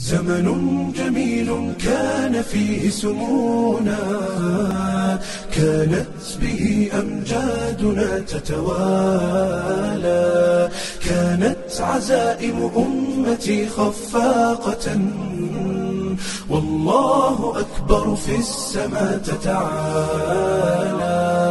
زمن جميل كان فيه سمونا، كانت به أمجادنا تتوالى، كانت عزائم أمتي خفاقة، والله أكبر في السماء تتعالى.